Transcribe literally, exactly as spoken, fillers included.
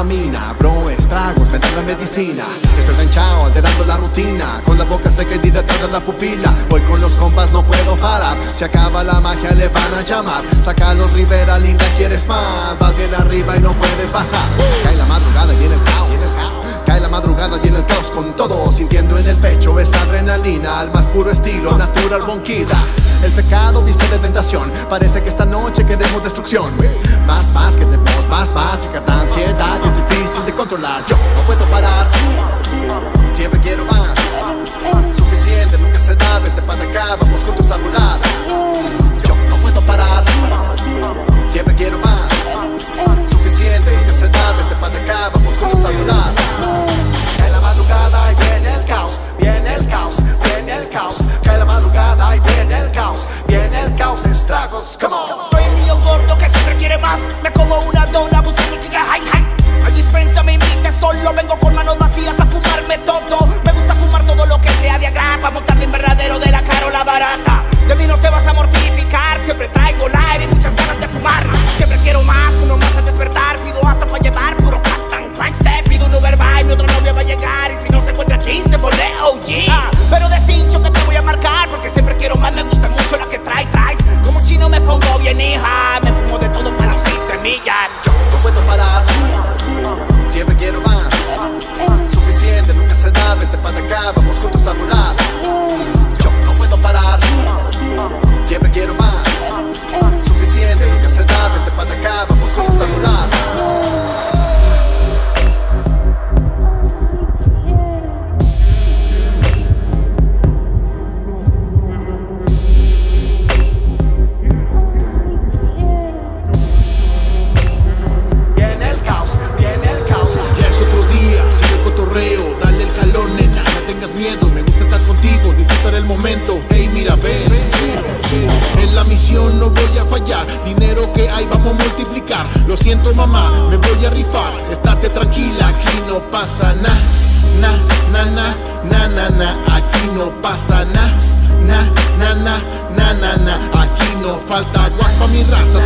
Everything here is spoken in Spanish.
dopamina. Bro, estragos, me dan la medicina. Estoy enganchado, alterando la rutina. Con la boca seca y dilatada la pupila. Voy con los compas, no puedo parar. Se acaba la magia, le van a llamar. Sácalo Rivera, linda, quieres más. Vas bien arriba y no puedes bajar. Cae la madrugada y viene el caos. Cae la madrugada, viene el caos con todo. Sintiendo en el pecho esa adrenalina. Al más puro estilo, natural bonquida. El pecado viste de tentación. Parece que esta noche queremos destrucción. Más, más que tenemos, más, más. Y cada ansiedad y es difícil de controlar. Yo no puedo parar. Siempre quiero más. Suficiente, nunca se da. Vente para acá, vamos juntos a volar. Yo no puedo parar. Siempre quiero más. Suficiente, nunca se da. Vente para acá, vamos juntos a volar. Cae la madrugada y viene el caos. Viene el caos, viene el caos. Cae la madrugada y viene el caos. Viene el caos, estragos, come on. Soy el niño gordo que siempre quiere más. Me como una dona buscando chica high high. Al dispensa me invite, solo vengo con manos vacías a fumarme todo. Me gusta fumar todo lo que sea de agrapa. Montarme en verdadero de la cara o la barata. De mí no te vas a mortificar. Siempre traigo el aire y muchas ganas de fumar. Siempre quiero más, uno más al despertar. Pido hasta para llevar puro cut and grind step. Pido un Uber by, mi otra novia va a llegar. Y si no se encuentra aquí, se pone O G. ah, Pero de cincho que te voy a marcar, porque siempre quiero más, me gusta mucho la que traes, traes. Como chino me pongo bien, hija. Me fumo de todo para sin semillas. Yo no puedo parar. Siempre quiero más. Suficiente, nunca se da. Vente para acá, vamos juntos a volar. Yo no puedo parar. Siempre quiero más. Suficiente, nunca se da. Vente para acá, vamos juntos a volar. Dale el jalón, nena, no tengas miedo. Me gusta estar contigo, disfrutar el momento. Hey, mira, ven, en la misión no voy a fallar. Dinero que hay vamos a multiplicar. Lo siento, mamá, me voy a rifar. Estate tranquila, aquí no pasa nada. Na, na, na, na, na, na. Aquí no pasa nada. Na, na, na, na, na, na. Aquí no falta guapa mi raza.